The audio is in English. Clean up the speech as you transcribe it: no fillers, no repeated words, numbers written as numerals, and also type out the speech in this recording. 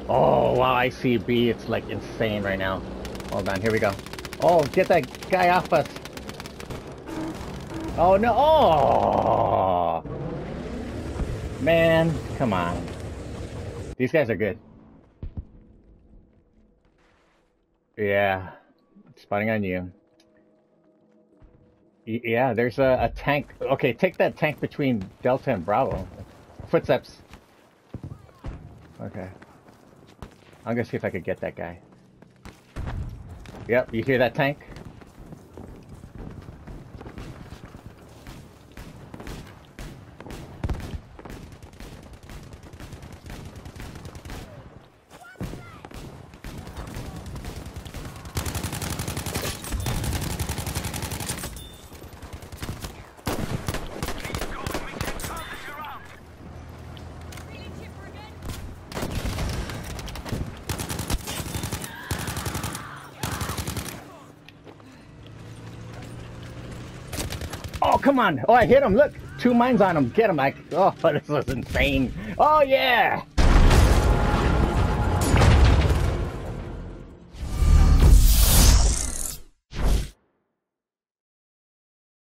Oh, wow, ICB, it's like insane right now. Hold on, here we go. Oh, get that guy off us. Oh, no. Oh, man, come on. These guys are good. Yeah, spotting on you. Yeah, there's a tank. Okay, take that tank between Delta and Bravo. Footsteps. Okay. I'm gonna see if I could get that guy. Yep, you hear that tank? Oh, come on. Oh, I hit him. Look, 2 mines on him. Get him, Mike. Oh, this was insane. Oh, yeah.